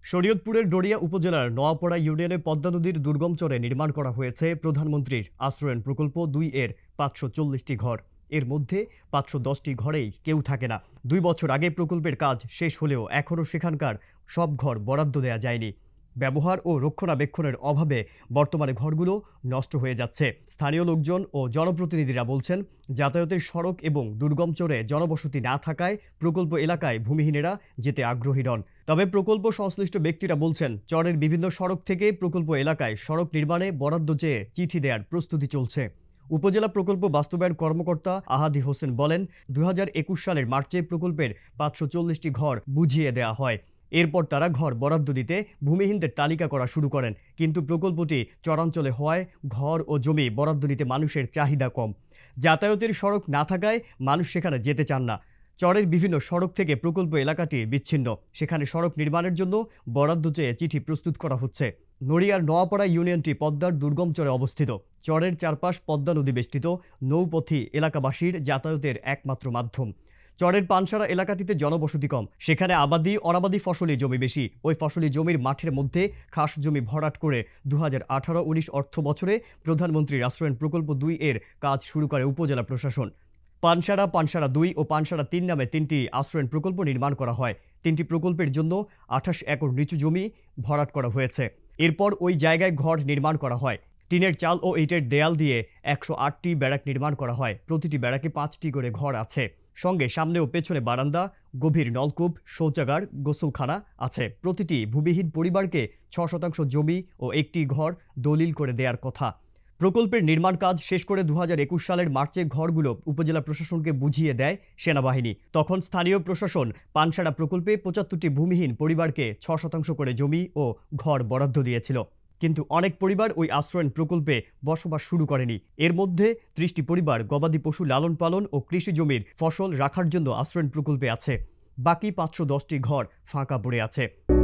শরীয়তপুরের ডড়িয়া উপজেলার নোয়াপাড়া ইউনিয়নে পদ্মা নদীর দুর্গম চরে নির্মাণ করা হয়েছে প্রধানমন্ত্রীর আশ্রয়ণ প্রকল্প ২ এর ৫৪০টি ঘর। এর মধ্যে ৫১০টি ঘরেই কেউ থাকে না। ২ বছর আগে প্রকল্পের কাজ শেষ হলেও এখনও সেখানকার সব ঘর বরাদ্দ দেয়া যায়নি। ব্যবহার ও রক্ষণাবেক্ষণের অভাবে বর্তমানে ঘরগুলো নষ্ট হয়ে যাচ্ছে। স্থানীয় লোকজন ও জনপ্রতিনিধিরা বলছেন, যাতায়াতের সড়ক এবং দুর্গম চরে জনবসতি না থাকায় প্রকল্প এলাকায় ভূমিহীনেরা যেতে আগ্রহী নন। তবে প্রকল্প সংশ্লিষ্ট ব্যক্তিরা বলছেন, চরের বিভিন্ন সড়ক থেকে প্রকল্প এলাকায় সড়ক নির্মাণে বরাদ্দ চেয়ে চিঠি দেওয়ার প্রস্তুতি চলছে। উপজেলা প্রকল্প বাস্তবায়ন কর্মকর্তা আহাদি হোসেন বলেন, ২০২১ সালের মার্চে প্রকল্পের ৫৪০টি ঘর বুঝিয়ে দেওয়া হয়। এরপর তারা ঘর বরাদ্দ দিতে ভূমিহীনদের তালিকা করা শুরু করেন, কিন্তু প্রকল্পটি চরাঞ্চলে হওয়ায় ঘর ও জমি বরাদ্দ নিতে মানুষের চাহিদা কম। যাতায়াতের সড়ক না থাকায় মানুষ সেখানে যেতে চান না। চরের বিভিন্ন সড়ক থেকে প্রকল্প এলাকাটি বিচ্ছিন্ন, সেখানে সড়ক নির্মাণের জন্য বরাদ্দ চেয়ে চিঠি প্রস্তুত করা হচ্ছে। নড়িয়ার নোয়াপাড়া ইউনিয়নটি পদ্মার দুর্গম চরে অবস্থিত। চরের চারপাশ পদ্মা নদী বেষ্টিত, নৌপথী এলাকাবাসীর যাতায়াতের একমাত্র মাধ্যম। চরের পানসারা এলাকাটিতে জনবসতি কম, সেখানে আবাদি অনাবাদি ফসলি জমি বেশি। ওই ফসলি জমির মাঠের মধ্যে খাস জমি ভরাট করে ২০১৮-১৯ অর্থ বছরে প্রধানমন্ত্রীর আশ্রয়ণ প্রকল্প ২ এর কাজ শুরু করে উপজেলা প্রশাসন। পানসারা, পানসারা ২ ও পানসারা ৩ নামে ৩টি আশ্রয়ণ প্রকল্প নির্মাণ করা হয়। ৩টি প্রকল্পের জন্য ২৮ একর নিচু জমি ভরাট করা হয়েছে। এরপর ওই জায়গায় ঘর নির্মাণ করা হয়। টিনের চাল ও ইটের দেয়াল দিয়ে ১০৮টি ব্যারাক নির্মাণ করা হয়। প্রতিটি ব্যারাকে ৫টি করে ঘর আছে। সঙ্গে সামনে ও পেছনে বারান্দা, গভীর নলকূপ, শৌচাগার, গোসলখানা আছে। প্রতিটি ভূমিহীন পরিবারকে ৬% জমি ও একটি ঘর দলিল করে দেওয়ার কথা। প্রকল্পের নির্মাণ কাজ শেষ করে ২০২১ সালের মার্চে ঘরগুলো উপজেলা প্রশাসনকে বুঝিয়ে দেয় সেনাবাহিনী। তখন স্থানীয় প্রশাসন পানসারা প্রকল্পে ৭৫টি ভূমিহীন পরিবারকে ৬% করে জমি ও ঘর বরাদ্দ দিয়েছিল। কিন্তু অনেক পরিবার ওই আশ্রয়ণ প্রকল্পে বসবাস শুরু করেনি। এর মধ্যে ৩০টি পরিবার গবাদি পশু লালন পালন ও কৃষি জমির ফসল রাখার জন্য আশ্রয়ণ প্রকল্পে আছে। বাকি ৫১০টি ঘর ফাঁকা পড়ে আছে।